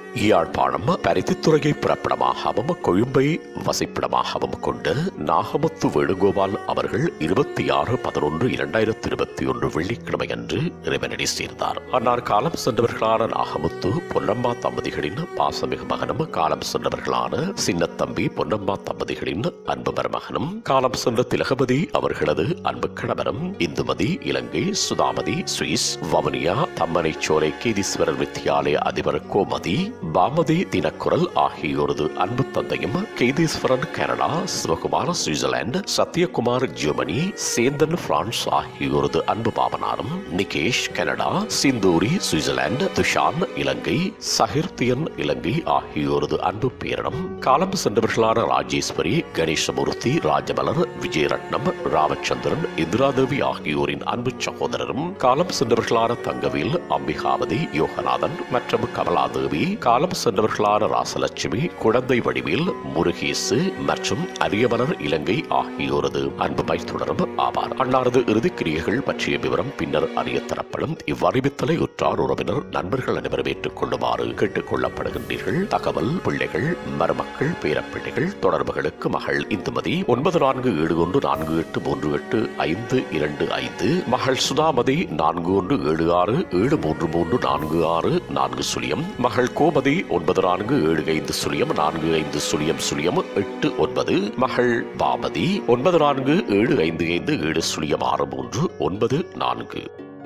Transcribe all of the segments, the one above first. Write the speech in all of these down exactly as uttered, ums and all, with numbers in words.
யாழ்ப்பாணம் பருத்தித்துறையை பிறப்பிடமாகவும் கொழும்பை வசிப்பிடமாகவும் கொண்ட நாகமுத்து வேணுகோபால் அவர்கள் இருபத்தி ஆறு பதினொன்று இரண்டாயிரத்தி இருபத்தி ஒன்று வெள்ளிக்கிழமை அன்று இறைவனடி சேர்ந்தார். அன்னார் காலம் சென்றவர்களான நாகமுத்து பொன்னம்மா தம்பதிகளின் பாசமிகு மகனும், காலம் சென்றவர்களான சின்னத்தம்பி பொன்னம்மா தம்பதிகளின் அன்பு மருமகனும், காலம் சென்ற திலகபதி அவர்களது அன்பு கணவரும், இந்துமதி இலங்கை, சுதாமதி சுவிஸ், வவுனியா தம்மனை சோலை கேதீஸ்வரர் வித்தியாலய அதிபர் கோமதி, பாமதி தினக்குரல் ஆகியோரது அன்பு தந்தையும், Ketheeswaran Canada, Sivakumar Switzerland, Sathyakumar Germany, Senthan France ஆகியோரது அன்பு பாவனாரும், நிகேஷ் கனடா, சிந்தூரி சுவிட்சர்லாந்து, துஷான் இலங்கை, சஹிர்தியன் இலங்கை ஆகியோரது அன்பு பேரனும், காலம் சென்றவர்களான ராஜேஸ்வரி, கணேசமூர்த்தி, ராஜமலர், விஜயரட்னம், ராமச்சந்திரன், இந்திராதேவி ஆகியோரின் அன்பு சகோதரரும், காலம் சென்றவர்களான தங்கவேல், அம்பிகாவதி, யோகநாதன் மற்றும் கமலாதேவி, காலம் சென்றவர்களான ராசலட்சுமி, குழந்தை வடிவில், முருகேசு மற்றும் அரியமலர் இலங்கை ஆகியோரது அன்பு மைத்துனரும் ஆவார். அன்னாரது இறுதிக்கிரியைகள் பற்றிய விவரம் பின்னர் அறிய தரப்படும். இவ்வறிவித்தலை உற்றார் உறவினர் நண்பர்கள் அனைவரும் ஏற்றுக் கொள்ளுமாறு கேட்டுக் கொள்ளப்படுகின்றீர்கள். தகவல் பிள்ளைகள், மருமக்கள், பேரப்பிள்ளைகள் தொடர்புகளுக்கு மகள் இந்துமதி ஒன்பது நான்கு ஏழு ஒன்று நான்கு எட்டு மூன்று எட்டு ஐந்து இரண்டு ஐந்து, மகள் சுதாமதி நான்கு ஒன்று ஏழு ஆறு ஏழு மூன்று மூன்று நான்கு ஆறு நான்கு சுழியம், மகள் கோமதி ஒன்பது நான்கு ஏழு ஐந்து சுழியம் நான்கு ஐந்து சுழியம் சுழியம் எட்டு ஒன்பது, மகள் பாமதி ஒன்பது நான்கு ஏழு ஐந்து ஐந்து ஏழு சுழியம் ஆறு மூன்று ஒன்பது நான்கு.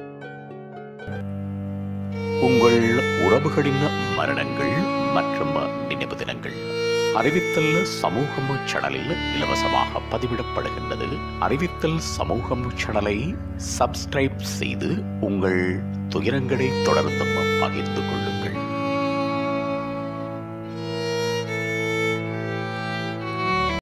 உங்கள் உறவுகளின் மரணங்கள் மற்றும் நினைவு தினங்கள் அறிவித்தல் சமூகம் சேனலில் இலவசமாக பதிவிடப்படுகின்றது. அறிவித்தல் சமூகம் சேனலை சப்ஸ்கிரைப் செய்து உங்கள் துயரங்களை தொடர்ந்தும் பகிர்ந்து கொள்ளுங்கள்.